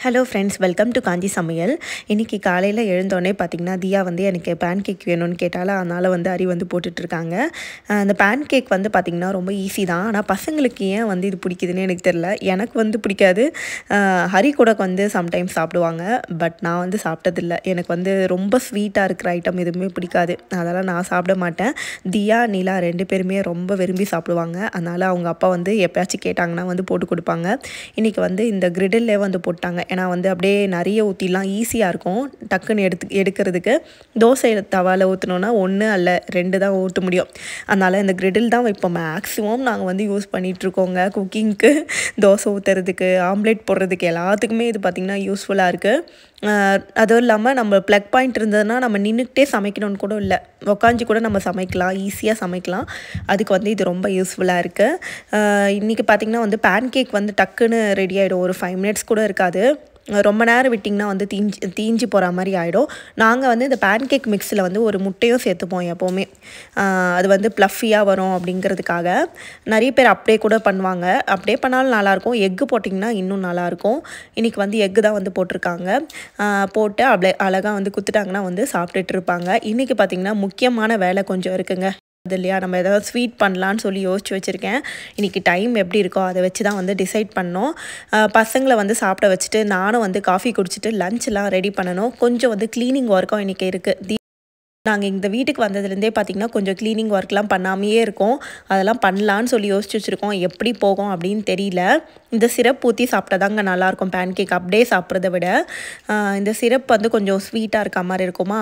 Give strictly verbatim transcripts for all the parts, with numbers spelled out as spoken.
Hello friends, welcome to Kanchi சமையல். இன்றைக்கி காலையில் எழுந்தோடனே பார்த்திங்கன்னா தியா வந்து எனக்கு பேன் கேக் வேணும்னு கேட்டாலும் அதனால் வந்து அரி வந்து போட்டுட்ருக்காங்க. அந்த பேன் கேக் வந்து பார்த்திங்கன்னா ரொம்ப ஈஸி தான். ஆனால் பசங்களுக்கு ஏன் வந்து இது பிடிக்குதுன்னு எனக்கு தெரில. எனக்கு வந்து பிடிக்காது. ஹரி கூட வந்து சம்டைம்ஸ் சாப்பிடுவாங்க. பட் நான் வந்து சாப்பிட்டதில்லை. எனக்கு வந்து ரொம்ப ஸ்வீட்டாக இருக்கிற ஐட்டம் எதுவுமே பிடிக்காது. அதெல்லாம் நான் சாப்பிட மாட்டேன். தியா நிலா ரெண்டு பேருமே ரொம்ப விரும்பி சாப்பிடுவாங்க. அதனால் அவங்க அப்பா வந்து எப்போயாச்சும் கேட்டாங்கன்னா வந்து போட்டு கொடுப்பாங்க. இன்றைக்கி வந்து இந்த கிரிடில்லே வந்து போட்டாங்க. ஏன்னா வந்து அப்படியே நிறைய ஊற்றிலாம் ஈஸியாக இருக்கும் டக்குன்னு எடுத்து எடுக்கிறதுக்கு. தோசை தவாவில் ஊற்றினோன்னா ஒன்று அல்ல ரெண்டு தான் ஊற்ற முடியும். அதனால் இந்த கிரிடில் தான் இப்போ மேக்ஸிமம் நாங்கள் வந்து யூஸ் பண்ணிகிட்ருக்கோங்க. குக்கிங்க்கு, தோசை ஊற்றுறதுக்கு, ஆம்லேட் போடுறதுக்கு எல்லாத்துக்குமே இது பார்த்திங்கன்னா யூஸ்ஃபுல்லாக இருக்குது. அதுவும் இல்லாமல் நம்ம ப்ளக் பாயிண்ட் இருந்ததுன்னா நம்ம நின்றுக்கிட்டே சமைக்கணும்னு கூட இல்லை, உக்காஞ்சி கூட நம்ம சமைக்கலாம், ஈஸியாக சமைக்கலாம். அதுக்கு வந்து இது ரொம்ப யூஸ்ஃபுல்லாக இருக்குது. இன்றைக்கி பார்த்திங்கன்னா வந்து பேன் கேக் வந்து டக்குன்னு ரெடி ஆகிடும். ஒரு ஃபைவ் மினிட்ஸ் கூட இருக்காது. ரொம்ப நேரம் விட்டிங்கன்னா வந்து தீஞ்சி தீஞ்சி போகிற மாதிரி ஆகிடும். நாங்கள் வந்து இந்த பேன் கேக் மிக்ஸில் வந்து ஒரு முட்டையும் சேர்த்துப்போம் எப்போவுமே. அது வந்து ப்ளஃபியாக வரும் அப்படிங்கிறதுக்காக. நிறைய பேர் அப்படியே கூட பண்ணுவாங்க. அப்படியே பண்ணாலும் நல்லாயிருக்கும். எக்கு போட்டிங்கன்னா இன்னும் நல்லாயிருக்கும். இன்றைக்கி வந்து எக்கு தான் வந்து போட்டிருக்காங்க. போட்டு அப்படியே அழகாக வந்து குத்துட்டாங்கன்னா வந்து சாப்பிட்டுட்டு இருப்பாங்க. இன்றைக்கி பார்த்திங்கன்னா முக்கியமான வேலை கொஞ்சம் இருக்குங்க. அது இல்லையா, நம்ம ஏதாவது ஸ்வீட் பண்ணலான்னு சொல்லி யோசிச்சு வச்சுருக்கேன். இன்றைக்கி டைம் எப்படி இருக்கோ அதை வச்சு தான் வந்து டிசைட் பண்ணோம். பசங்களை வந்து சாப்பிட வச்சுட்டு நானும் வந்து காஃபி குடிச்சிட்டு லஞ்செலாம் ரெடி பண்ணணும். கொஞ்சம் வந்து க்ளீனிங் ஒர்க்கும் இன்றைக்கி இருக்குது. நாங்கள் இந்த வீட்டுக்கு வந்ததுலேருந்தே பார்த்திங்கன்னா கொஞ்சம் க்ளீனிங் ஒர்க்லாம் பண்ணாமையே இருக்கோம். அதெல்லாம் பண்ணலான்னு சொல்லி யோசிச்சு வச்சுருக்கோம். எப்படி போகும் அப்படின்னு தெரியல. இந்த சிரப் ஊற்றி சாப்பிட்டா தாங்க நல்லாயிருக்கும் பேன் கேக் அப்படியே சாப்பிட்றத விட. இந்த சிரப் வந்து கொஞ்சம் ஸ்வீட்டாக இருக்க மாதிரி இருக்குமா,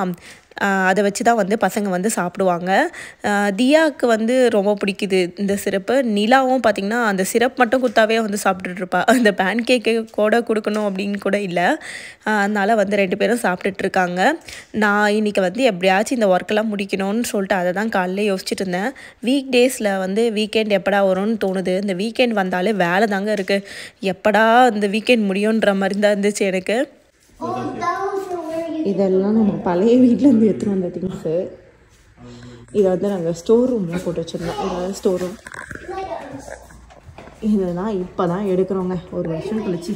அதை வச்சு தான் வந்து பசங்க வந்து சாப்பிடுவாங்க. தியாவுக்கு வந்து ரொம்ப பிடிக்குது இந்த சிரப்பு. நிலாவும் பார்த்திங்கன்னா அந்த சிரப் மட்டும் குத்தாவே வந்து சாப்பிட்டுட்ருப்பா. அந்த பேன் கேக்கு கூட கொடுக்கணும் அப்படின்னு கூட இல்லை. அதனால் வந்து ரெண்டு பேரும் சாப்பிட்டுட்ருக்காங்க. நான் இன்றைக்கி வந்து எப்படியாச்சும் இந்த ஒர்க்கெல்லாம் முடிக்கணும்னு சொல்லிட்டு அதை தான் காலையில் யோசிச்சுட்டு இருந்தேன். வீக் டேஸில் வந்து வீக்கெண்ட் எப்படா வரும்னு தோணுது. இந்த வீக்கெண்ட் வந்தாலே வேலை தாங்க இருக்குது. எப்படா இந்த வீக்கெண்ட் முடியுன்ற மாதிரி தான் இருந்துச்சு எனக்கு. இதெல்லாம் நம்ம பழைய வீட்டிலேருந்து எடுத்துகிட்டு வந்த திங்ஸு. இதை வந்து நாங்கள் ஸ்டோர் ரூமில் போட்டு வச்சுருந்தோம். இதாவது ஸ்டோர் ரூம். இதெல்லாம் இப்போ தான் எடுக்கிறோங்க, ஒரு வருஷம் கழிச்சு.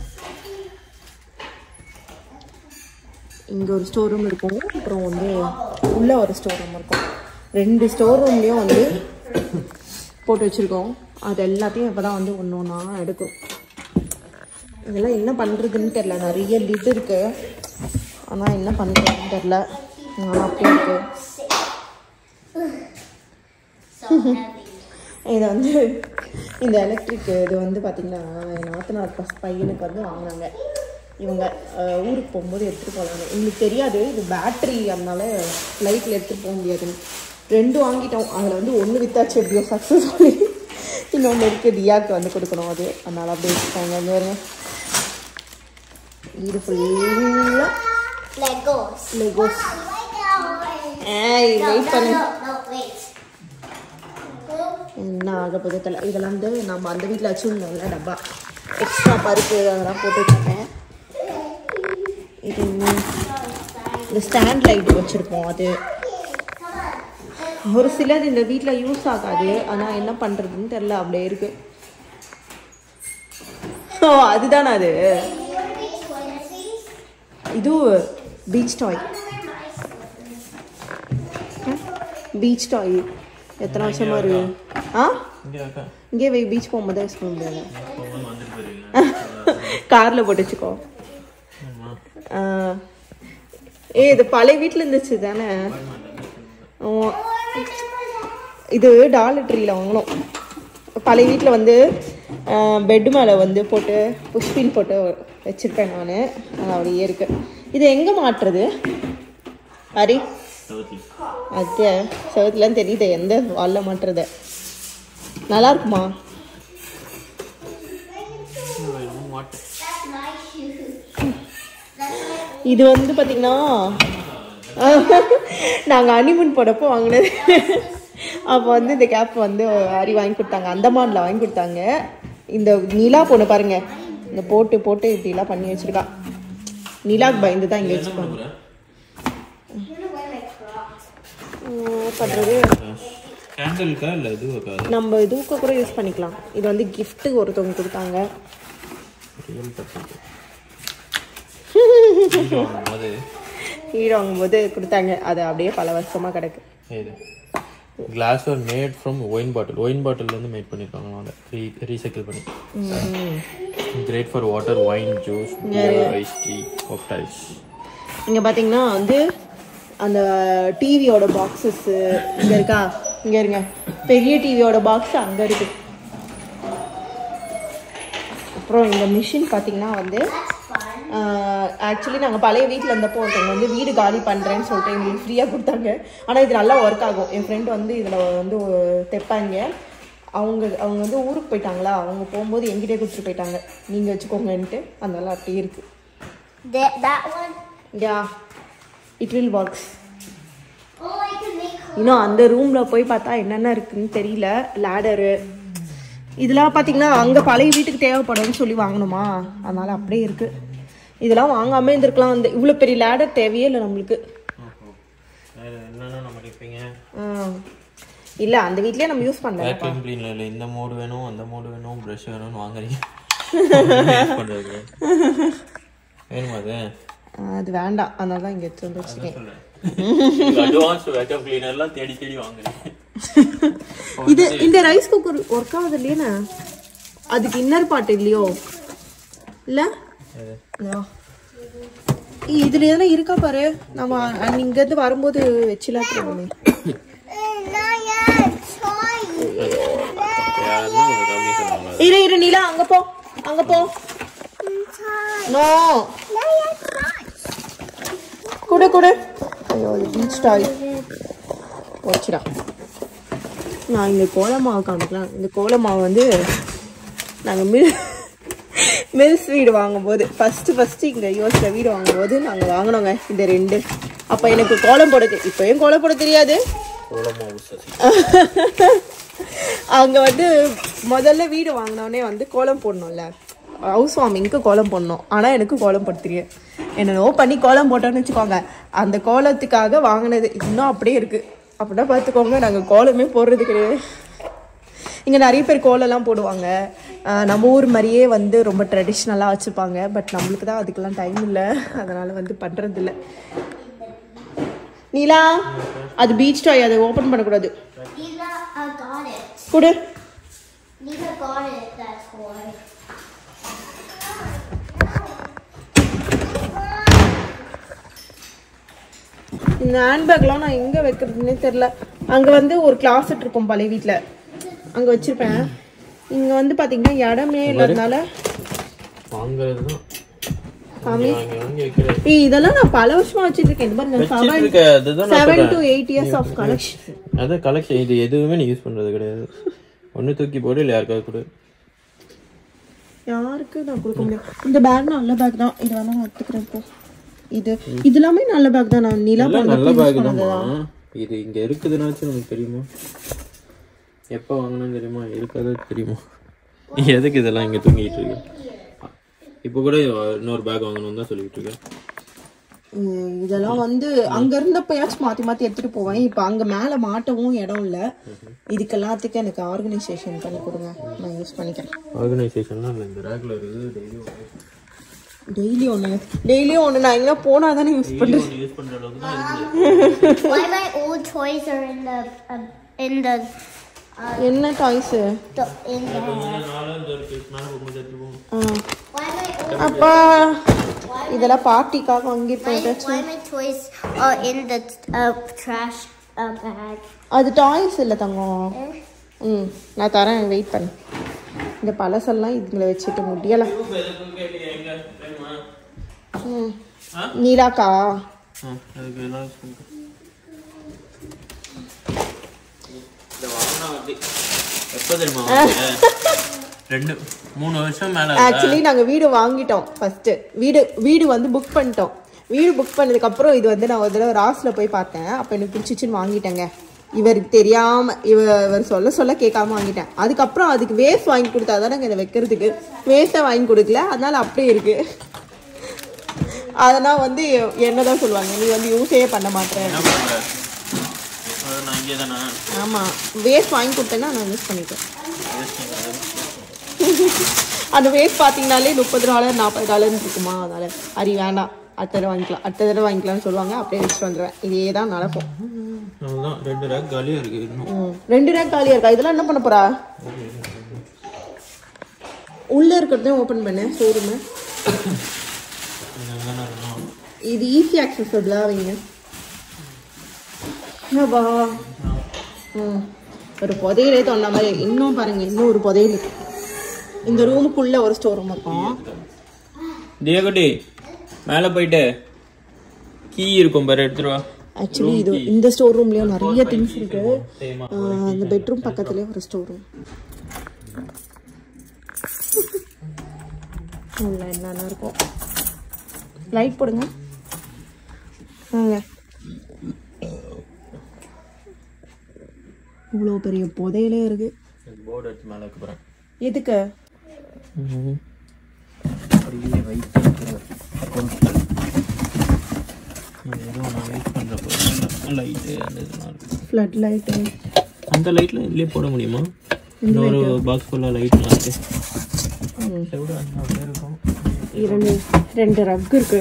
இங்கே ஒரு ஸ்டோர் ரூம் இருக்கும், அப்புறம் வந்து உள்ளே ஒரு ஸ்டோர் ரூம் இருக்கும். ரெண்டு ஸ்டோர் ரூம்லேயும் வந்து போட்டு வச்சுருக்கோம். அது எல்லாத்தையும் இப்போ தான் வந்து ஒன்று ஒன்றா எடுக்கும். இதெல்லாம் என்ன பண்ணுறதுன்னு தெரில. நிறைய லிட் இருக்குது, ஆனால் என்ன பண்ணுறதுன்னு தெரில. ஆனால் அப்படியே இருக்கு. இதை வந்து இந்த எலக்ட்ரிக் இது வந்து பார்த்திங்கன்னா என் நாத்தனார் ஃபஸ்ட் பையனுக்கு வந்து வாங்கினாங்க. இவங்க ஊருக்கு போகும்போது எடுத்துகிட்டு போகலாங்க. எங்களுக்கு தெரியாது இது பேட்ரி, அதனால லைட்டில் எடுத்துகிட்டு போக முடியாதுன்னு ரெண்டு வாங்கிட்டோம். அதில் வந்து ஒன்று வித்தாச்சு எப்படியோ சக்ஸஸ்ஃபுல்லி. இன்னொன்று இருக்குது, தியாவுக்கு வந்து கொடுக்கணும். அது அதனால் அப்படியே வச்சுட்டாங்க. வந்து வருங்க, இது ஃபுல்லாக லெகோஸ். லெகோஸ் ஏய் வெயிட் பண்ணு, என்ன ஆக போகுது தெரியல. இதெல்லாம் வந்து நம்ம அந்த வீட்டில் வச்சுருந்தோம்ல டப்பா, எக்ஸ்ட்ரா பருப்பு அதெல்லாம் போட்டு வச்சுருக்கேன். இது இன்னும் இந்த ஸ்டாண்ட் லைட் வச்சுருப்போம். அது ஒரு சிலது இந்த வீட்டில் யூஸ் ஆகாது, ஆனால் என்ன பண்ணுறதுன்னு தெரில, அப்படியே இருக்குது. ஓ அதுதானே அது. இது பீச் டாய். பீச் டாய் எத்தனை வருஷமா இருக்கு. ஆ இங்கே போய் பீச் போகும்போது யூஸ் பண்ண முடியாது. காரில் போட்டு வச்சுக்கோ. ஏ இது பழைய வீட்டில் இருந்துச்சு தானே. இது டாலர் ட்ரீயில் வாங்கினோம். பழைய வீட்டில் வந்து பெட்டு மேலே வந்து போட்டு புஷ்பின் போட்டு வச்சுருப்பேன் நான். அது அப்படியே இருக்கு. இது எங்கே மாட்டுறது ஹரி? அது செவத்துலாம் தெரியுது எந்த வாலில் மாட்டுறது. நல்லா இருக்குமா? இது வந்து பார்த்திங்கன்னா நாங்கள் ஹனிமூன் போடப்போ வாங்கினது. அப்போ வந்து இந்த கேப் வந்து ஹரி வாங்கி கொடுத்தாங்க, அந்தமானில் வாங்கி கொடுத்தாங்க. இந்த நிலா பொண்ணு பாருங்கள், இந்த போட்டு போட்டு இப்படிலாம் பண்ணி வச்சுருக்கா. நிலாக்கு பயந்து தான் இங்கே வச்சுருக்காங்க. பண்ணுறது நம்ம இதுக்கு கூட யூஸ் பண்ணிக்கலாம். இது வந்து கிஃப்ட்டு ஒருத்தவங்க கொடுத்தாங்க. வாங்கும்போது வீடு வாங்கும்போது கொடுத்தாங்க. அது அப்படியே பல வருஷமாக கிடக்கு. இது glass are made from wine bottle wine பாட்டில்லேருந்து மேட் பண்ணியிருக்காங்க. அவங்க ரீ ரீசைக்கிள் பண்ணி. Great for water, wine, juice, ice tea, cocktails. இங்கே பார்த்தீங்கன்னா வந்து அந்த டிவியோட பாக்ஸஸ்ஸு இங்கே இருக்கா, இங்கே இருங்க, பெரிய டிவியோட பாக்ஸ் அங்கே இருக்குது. அப்புறம் இந்த மிஷின் பார்த்தீங்கன்னா வந்து ஆக்சுவலி நாங்கள் பழைய வீட்டில் இருந்தப்போ ஒருத்தவங்க வந்து வீடு காலி பண்ணுறேன்னு சொல்லிட்டு எங்களுக்கு ஃப்ரீயாக கொடுத்தாங்க. ஆனால் இது நல்லா ஒர்க் ஆகும். என் ஃப்ரெண்ட் வந்து இதில் வந்து தைப்பாங்க. அவங்க அவங்க வந்து ஊருக்கு போயிட்டாங்களா, அவங்க போகும்போது எங்கிட்டே கொடுத்துட்டு போயிட்டாங்க, நீங்கள் வச்சுக்கோங்கன்ட்டு. அதனால அப்படியே இருக்குது. Yeah it will works. இன்னும் அந்த ரூமில் போய் பார்த்தா என்னென்ன இருக்குதுன்னு தெரியல. லேடரு இதெல்லாம் பார்த்தீங்கன்னா அங்கே பழைய வீட்டுக்கு தேவைப்படும்னு சொல்லி வாங்கணுமா, அதனால் அப்படியே இருக்குது. இதெல்லாம் வாங்காமல் இருந்திருக்கலாம். அந்த இவ்வளோ பெரிய லேடர் தேவையே இல்லை நம்மளுக்கு. இல்லை அந்த வீட்லேயே நம்ம யூஸ் பண்ணல. வேக்யூம் கிளீனர் இல்லை, இந்த மோடு வேணும், அந்த மோடு வேணும், ப்ரஷ் வேணும்னு வாங்குறீங்க. வேணுமா அது? அது வேண்டாம், அதனால தான் இங்கே எடுத்து வந்து வச்சுக்கேன். அட்வான்ஸ் வேக்யூம் கிளீனர்லாம் தேடி தேடி வாங்குறீங்க. இது இந்த ரைஸ் குக்கர் ஒர்க் ஆகுது இல்லையா? அதுக்கு இன்னர் பார்ட் இல்லையோ? இல்லை இதுல எதனா இருக்கா பாரு. நம்ம இங்க இருந்து வரும்போது வச்சுலாம் தெரியுமே. இரு இரு நீலா, அங்க போ அங்க போ. நோ குடு குடு. ஐயோ பீச் டாய் போச்சுடா. நான் இங்கே கோல மாவு காமிக்கலாம். இந்த கோல மாவு வந்து நாங்கள் மில் மில்ஸ் வீடு வாங்கும்போது ஃபஸ்ட்டு ஃபஸ்ட்டு இங்கே யூஎஸில் வீடு வாங்கும்போது நாங்கள் வாங்கினோங்க இந்த ரெண்டு. அப்போ எனக்கு கோலம் போட, இப்போயும் கோலம் போட தெரியாது. அங்கே வந்து முதல்ல வீடு வாங்கினோடனே வந்து கோலம் போடணும்ல, ஹவுஸ் வார்மிங்க்கு கோலம் போடணும். ஆனால் எனக்கு கோலம் போட தெரியும். என்னென்னோ பண்ணி கோலம் போட்டோன்னு வச்சுக்கோங்க. அந்த கோலத்துக்காக வாங்கினது இன்னும் அப்படியே இருக்குது. அப்படின்னா பார்த்துக்கோங்க, நாங்கள் கோலமே போடுறது கிடையாது. இங்கே நிறைய பேர் கோலம்லாம் போடுவாங்க. நம்ம ஊர் மாதிரியே வந்து ரொம்ப ட்ரெடிஷ்னலாக வச்சுப்பாங்க. பட் நம்மளுக்கு தான் அதுக்கெல்லாம் டைம் இல்லை, அதனால் வந்து பண்ணுறதில்ல. நீலா அது பீச் டாய், அதை ஓப்பன் பண்ணக்கூடாது. கொடு. இந்த ஹேண்ட்பேக்லாம் நான் எங்கே வைக்கிறதுனே தெரில. அங்கே வந்து ஒரு கிளாசெட் இருக்கும் பழைய வீட்டில், அங்கே வச்சுருப்பேன். இங்கே வந்து பார்த்தீங்கன்னா இடமே இல்லாதனால இதெல்லாம் நான் பல வருஷமா வச்சுட்டு இருக்கேன். இந்த மாதிரி seven to eight years of collection. அதான் கலெக்ஷன். இது எதுவுமே நீ யூஸ் பண்ணுறது கிடையாது. ஒன்று தூக்கி போடு, இல்லை யாருக்காவது கொடு. யாருக்கு நான் கொடுக்க முடியும். இந்த பேக் நல்ல பேக் தான், இது வேணா நான் எடுத்துக்கிறேன். இப்போ இது இது எல்லாமே நல்ல பேக் தான். நான் நீலா நல்ல பேக் தான். இது இங்கே இருக்குதுன்னாச்சும் நமக்கு தெரியுமா? எப்போ வாங்கினு தெரியுமா? இருக்காது தெரியுமா? எதுக்கு இதெல்லாம் இங்கே தூங்கிட்டு இருக்கு? இப்போ கூட இன்னொரு பேக் வாங்கணும்னு தான் சொல்லிட்டு இருக்கேன். இதெல்லாம் வந்து அங்க இருந்தப்பயாச்சும் மாத்தி மாத்தி எடுத்துட்டு போவேன். இப்போ அங்க மேல மாட்டவும் இடம் இல்லை. இதுக்கு எல்லாத்துக்கும் எனக்கு ஆர்கனைசேஷன் பண்ணி கொடுங்க, நான் யூஸ் பண்ணிக்கிறேன். ஆர்கனைசேஷன்லாம் இல்லை, இந்த ரேக்ல இருக்குது. டெய்லி ஒன்று டெய்லியும் ஒன்று நான் எங்கே போனால் தானே யூஸ் பண்ணுறேன். யூஸ் பண்ணுற அளவுக்கு தான் இருக்குது. Why my old toys are in the uh, in the என்ன டாய்ஸு? அப்பா இதெல்லாம் பார்ட்டிக்காக வாங்கியிருப்பேன். Why my toys are in the uh, trash uh, bag? அது டாய்ஸ் இல்லை தங்கம். ம் நான் தரேன், வெயிட் பண்ணு. இந்த பழசெல்லாம் இதுங்களை வச்சுட்டு முடியலாம். ம் நீலாக்கா ரெண்டு மூணு வருஷம் மேல ஆக்சுவலி நாங்க வீடு வாங்கிட்டோம். ஃபர்ஸ்ட் வீடு வீடு வந்து புக் பண்ணிட்டோம். வீடு புக் பண்ணதுக்கு அப்புறம் இது வந்து நான் ஒரு தடவை ராஸ்ல போய் பார்த்தேன். அப்ப எனக்கு பிடிச்சிச்சுன்னு வாங்கிட்டேங்க. இவருக்கு தெரியாம இவ இவர் சொல்ல சொல்ல கேட்காம வாங்கிட்டேன். அதுக்கப்புறம் அதுக்கு வேஸ்ட் வாங்கி கொடுத்தாதானே இதை வைக்கிறதுக்கு. வேஸ்ட்டை வாங்கி கொடுக்கல, அதனால அப்படியே இருக்கு. அதனால் வந்து என்னதான் சொல்லுவாங்க, நீ வந்து யூஸே பண்ண மாட்டேன். ஆமாம், வேஸ்ட் வாங்கி கொடுத்தேன்னா நான் யூஸ் பண்ணிட்டேன். அந்த வேஸ்ட் பார்த்தீங்கனாலே முப்பது டாலர் நாற்பது டாலர்னு இருக்குமா, அதனால் அரி வேண்டாம். அடுத்த தடவை வாங்கிக்கலாம் அடுத்த தடவை வாங்கிக்கலாம்னு சொல்லுவாங்க, அப்படியே வச்சுட்டு வந்துடுவேன். இதே தான் நடக்கும். அவ்வளோதான், ரெண்டு ரேக் காலியாக இருக்குது இன்னும். ரெண்டு ரேக் காலியாக இருக்கா? இதெல்லாம் என்ன பண்ண போகிறா? உள்ளே இருக்கிறதையும் ஓப்பன் பண்ணு ஷோரூமு. இது ஈஸி ஆக்சஸபிளாக வைங்க. வா ம் ஒரு புதையிலே தோணுன மாதிரி இன்னும் பாருங்க, இன்னும் ஒரு புதையல் இருக்கு. இந்த ரூமுக்குள்ள ஒரு ஸ்டோர் ரூம் இருக்கும். தியாகுட்டி மேலே போயிட்டு கீ இருக்கும் பாரு, எடுத்துட்டு வா. ஆக்சுவலி இது இந்த ஸ்டோர் ரூம்லயும் நிறைய திங்ஸ் இருக்கு. அந்த பெட்ரூம் பக்கத்துலயே ஒரு ஸ்டோர் ரூம். உள்ள என்னென்ன இருக்கும். லைட் போடுங்க. இவ்வளோ பெரிய புதையிலே இருக்கு. போர்டு எடுத்து மேலே வைக்க போகிறேன். எதுக்கு? ஃப்ளட் லைட்டு அந்த லைட்ல இதுலேயே போட முடியுமா? இன்னொரு பாக்ஸ் ஃபுல்லாக லைட்லாம் இருக்கு. இரண்டு ரெண்டு ரக் இருக்கு.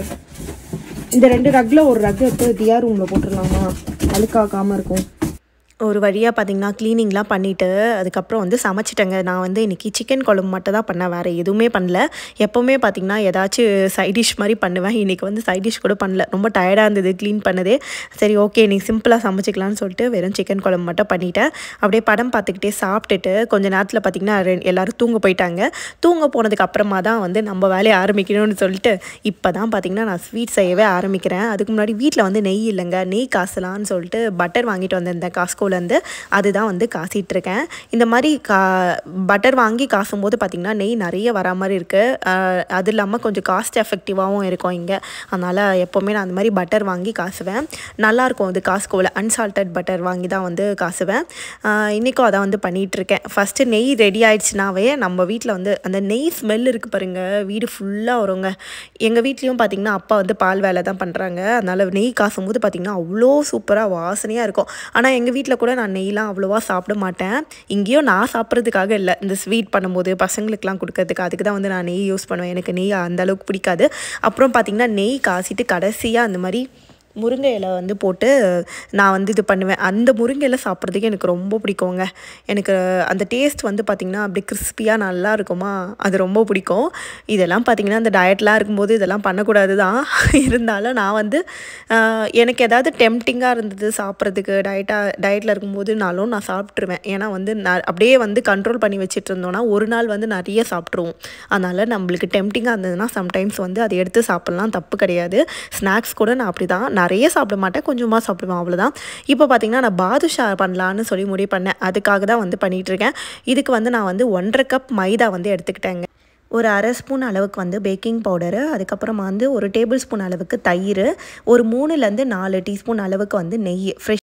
இந்த ரெண்டு ரக்ல ஒரு ரக் எடுத்து தியா ரூம்ல போட்டுடலாமா? அழுக்காக்காம இருக்கும். ஒரு வழியாக பார்த்திங்கன்னா க்ளீனிங்லாம் பண்ணிவிட்டு அதுக்கப்புறம் வந்து சமைச்சிட்டேங்க. நான் வந்து இன்றைக்கி சிக்கன் குழம்பு மட்டும் தான் பண்ணேன், வேறு எதுவுமே பண்ணல. எப்போவுமே பார்த்திங்கன்னா ஏதாச்சும் சைடிஷ் மாதிரி பண்ணுவேன். இன்றைக்கி வந்து சைடிஷ் கூட பண்ணல, ரொம்ப டயர்டாக இருந்தது க்ளீன் பண்ணதே. சரி ஓகே இன்றைக்கி சிம்பிளாக சமைச்சிக்கலான்னு சொல்லிட்டு வெறும் சிக்கன் குழம்பு மட்டும் பண்ணிவிட்டேன். அப்படியே படம் பார்த்துக்கிட்டே சாப்பிட்டுட்டு கொஞ்சம் நேரத்தில் பார்த்திங்கன்னா எல்லோரும் தூங்க போயிட்டாங்க. தூங்க போனதுக்கு அப்புறமா தான் வந்து நம்ம வேலையை ஆரம்பிக்கணும்னு சொல்லிட்டு இப்போ தான் பார்த்திங்கன்னா நான் ஸ்வீட் செய்யவே ஆரம்பிக்கிறேன். அதுக்கு முன்னாடி வீட்டில் வந்து நெய் இல்லைங்க, நெய் காசலான்னு சொல்லிட்டு பட்டர் வாங்கிட்டு வந்திருந்தேன் காஸ்கோ வந்து அதுதான் வந்து காசிட்டு இருக்கேன். இந்த மாதிரி கா பட்டர் வாங்கி காசும் போது பார்த்திங்கன்னா நெய் நிறைய வரா மாதிரி இருக்குது. அது இல்லாமல் கொஞ்சம் காஸ்ட் எஃபெக்டிவாகவும் இருக்கும் இங்கே. அதனால் எப்போவுமே நான் அந்த மாதிரி பட்டர் வாங்கி காசுவேன். நல்லாயிருக்கும் அது காஸ்கோவில். அன்சால்டட் பட்டர் வாங்கி தான் வந்து காசுவேன். இன்றைக்கும் அதை வந்து பண்ணிகிட்ருக்கேன். ஃபஸ்ட்டு நெய் ரெடி ஆகிடுச்சுனாவே நம்ம வீட்டில் வந்து அந்த நெய் ஸ்மெல் இருக்குது பாருங்கள், வீடு ஃபுல்லாக வருங்க. எங்கள் வீட்லேயும் பார்த்திங்கன்னா அப்பா வந்து பால் வேலை தான் பண்ணுறாங்க. அதனால் நெய் காசும் போது பார்த்திங்கன்னா அவ்வளோ சூப்பராக வாசனையாக இருக்கும். ஆனால் எங்கள் வீட்டில் கூட நான் நெய்லாம் அவ்வளோவா சாப்பிட மாட்டேன். இங்கேயும் நான் சாப்பிட்றதுக்காக இல்லை, இந்த ஸ்வீட் பண்ணும்போது பசங்களுக்குலாம் கொடுக்கறதுக்கு, அதுக்கு தான் வந்து நான் நெய் யூஸ் பண்ணுவேன். எனக்கு நெய் அந்தளவுக்கு பிடிக்காது. அப்புறம் பார்த்திங்கன்னா நெய் காசிட்டு கடைசியாக அந்த மாதிரி முருங்கை இலை வந்து போட்டு நான் வந்து இது பண்ணுவேன். அந்த முருங்கை இலை சாப்பிட்றதுக்கு எனக்கு ரொம்ப பிடிக்குங்க. எனக்கு அந்த டேஸ்ட் வந்து பார்த்திங்கன்னா அப்படி கிறிஸ்பியாக நல்லா இருக்குமா, அது ரொம்ப பிடிக்கும். இதெல்லாம் பார்த்திங்கன்னா அந்த டயட்லாம் இருக்கும்போது இதெல்லாம் பண்ணக்கூடாது தான். இருந்தாலும் நான் வந்து எனக்கு ஏதாவது டெம்டிங்காக இருந்தது சாப்பிட்றதுக்கு டயட்டாக டயட்டில் இருக்கும்போதுனாலும் நான் சாப்பிட்ருவேன். ஏன்னா வந்து நான் அப்படியே வந்து கண்ட்ரோல் பண்ணி வச்சுட்டு இருந்தோன்னா ஒரு நாள் வந்து நிறைய சாப்பிட்ருவோம். அதனால் நம்மளுக்கு டெம்டிங்காக இருந்ததுன்னா சம்டைம்ஸ் வந்து அதை எடுத்து சாப்பிட்லாம், தப்பு கிடையாது. ஸ்நாக்ஸ் கூட நான் அப்படி தான் நிறைய சாப்பிட மாட்டேன், கொஞ்சமாக சாப்பிடுவேன், அவ்வளோதான். இப்போ பார்த்திங்கன்னா நான் பாதுஷா பண்ணலான்னு சொல்லி முடிவு பண்ணேன். அதுக்காக தான் வந்து பண்ணிகிட்ருக்கேன். இதுக்கு வந்து நான் வந்து ஒன்றரை கப் மைதா வந்து எடுத்துக்கிட்டேங்க. ஒரு அரை ஸ்பூன் அளவுக்கு வந்து பேக்கிங் பவுடரு, அதுக்கப்புறமா வந்து ஒரு டேபிள் ஸ்பூன் அளவுக்கு தயிர், ஒரு மூணுலேருந்து நாலு டீஸ்பூன் அளவுக்கு வந்து நெய் ஃப்ரெஷ்,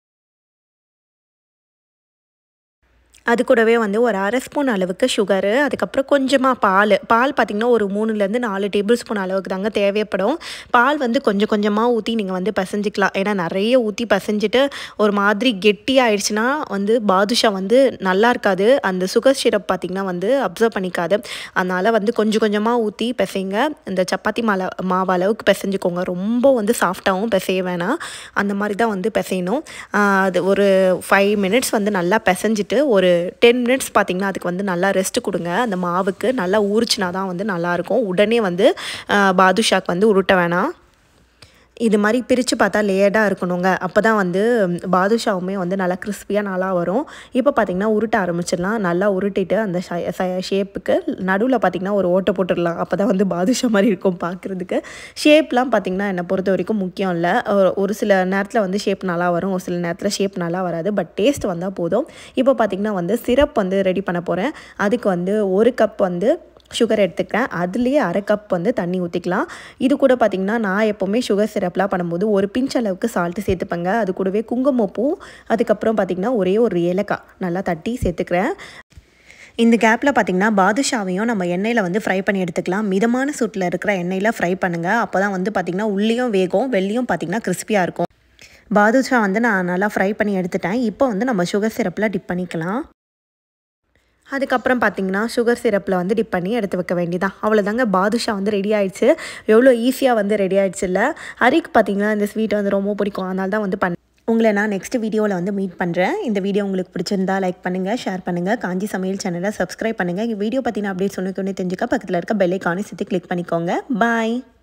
அது கூடவே வந்து ஒரு அரை ஸ்பூன் அளவுக்கு சுகரு, அதுக்கப்புறம் கொஞ்சமாக பால். பால் பார்த்திங்கன்னா ஒரு மூணுலேருந்து நாலு டேபிள் ஸ்பூன் அளவுக்கு தாங்க தேவைப்படும். பால் வந்து கொஞ்சம் கொஞ்சமாக ஊற்றி நீங்கள் வந்து பசைஞ்சிக்கலாம். ஏன்னா நிறைய ஊற்றி பசைஞ்சிட்டு ஒரு மாதிரி கெட்டி ஆயிடுச்சுன்னா வந்து பாதுஷா வந்து நல்லா இருக்காது. அந்த சுகர் சிரப் பார்த்திங்கன்னா வந்து அப்சர்வ் பண்ணிக்காது. அதனால் வந்து கொஞ்சம் கொஞ்சமாக ஊற்றி பிசைங்க. இந்த சப்பாத்தி மாலை மாவு அளவுக்கு பிசைஞ்சிக்கோங்க. ரொம்ப வந்து சாஃப்டாகவும் பிசைய வேணாம், அந்த மாதிரி தான் வந்து பிசையணும். அது ஒரு ஃபைவ் மினிட்ஸ் வந்து நல்லா பிசைஞ்சிட்டு ஒரு டென் மினிட்ஸ் பார்த்திங்கன்னா அதுக்கு வந்து நல்லா ரெஸ்ட் கொடுங்க. அந்த மாவுக்கு நல்லா ஊறிச்சினா தான் வந்து நல்லாயிருக்கும். உடனே வந்து பாதுஷாக்கு வந்து உருட்ட வேணாம். இது மாதிரி பிரித்து பார்த்தா லேயர்டாக இருக்கணுங்க. அப்போ தான் வந்து பாதுஷாவுமே வந்து நல்லா கிறிஸ்பியாக நல்லா வரும். இப்போ பார்த்திங்கன்னா உருட்ட ஆரம்பிச்சிடலாம். நல்லா உருட்டிட்டு அந்த ஷேப்புக்கு நடுவில் பார்த்திங்கன்னா ஒரு ஓட்டை போட்டுடலாம். அப்போ தான் வந்து பாதுஷா மாதிரி இருக்கும் பார்க்குறதுக்கு. ஷேப்லாம் பார்த்திங்கன்னா என்னை பொறுத்த வரைக்கும் முக்கியம் இல்லை. ஒரு சில நேரத்தில் வந்து ஷேப் நல்லா வரும், ஒரு சில நேரத்தில் ஷேப் நல்லா வராது. பட் டேஸ்ட் வந்தால் போதும். இப்போ பார்த்திங்கன்னா வந்து சிரப் வந்து ரெடி பண்ண போகிறேன். அதுக்கு வந்து ஒரு கப் வந்து சுகர் எடுத்துக்கிறேன். அதுலேயே அரை கப் வந்து தண்ணி ஊற்றிக்கலாம். இது கூட பார்த்திங்கன்னா நான் எப்போவுமே சுகர் சிரப்லாம் பண்ணும்போது ஒரு பிஞ்ச் அளவுக்கு சால்ட்டு சேர்த்துப்பேங்க. அது கூடவே குங்குமப்பூ, அதுக்கப்புறம் பார்த்திங்கன்னா ஒரே ஒரு ஏலக்காய் நல்லா தட்டி சேர்த்துக்கிறேன். இந்த கேப்பில் பார்த்திங்கன்னா பாதுஷாவையும் நம்ம எண்ணெயில் வந்து ஃப்ரை பண்ணி எடுத்துக்கலாம். மிதமான சூட்டில் இருக்கிற எண்ணெயில் ஃப்ரை பண்ணுங்கள். அப்போ தான் வந்து பார்த்திங்கன்னா உள்ளியும் வேகும், வெளியும் பார்த்திங்கன்னா கிறிஸ்பியாக இருக்கும். பாதுஷா வந்து நான் நல்லா ஃப்ரை பண்ணி எடுத்துட்டேன். இப்போ வந்து நம்ம சுகர் சிரப்பில் டிப் பண்ணிக்கலாம். அதுக்கப்புறம் பார்த்திங்கன்னா சுகர் சிரப்பில் வந்து டிப் பண்ணி எடுத்து வைக்க வேண்டியதான். அவ்வளோதாங்க, பாதுஷா வந்து ரெடி ஆகிடுச்சு. எவ்வளோ ஈஸியாக வந்து ரெடி ஆகிடுச்சு இல்லை. ஹரிக்கு பார்த்திங்கன்னா இந்த ஸ்வீட் வந்து ரொம்ப பிடிக்கும், அதனால தான் வந்து பண்ண. உங்களை நான் நெக்ஸ்ட் வீடியோவில் வந்து மீட் பண்ணுறேன். இந்த வீடியோ உங்களுக்கு பிடிச்சிருந்தா லைக் பண்ணுங்கள், ஷேர் பண்ணுங்கள், காஞ்சி சமையல் சேனலை சப்ஸ்கிரைப் பண்ணுங்கள். இந்த வீடியோ பற்றின அப்டேட்ஸ் ஒன்று ஒன்று தெரிஞ்சுக்க பக்கத்தில் இருக்க பெல் ஐகானை சுற்றி கிளிக் பண்ணிக்கோங்க. பாய்.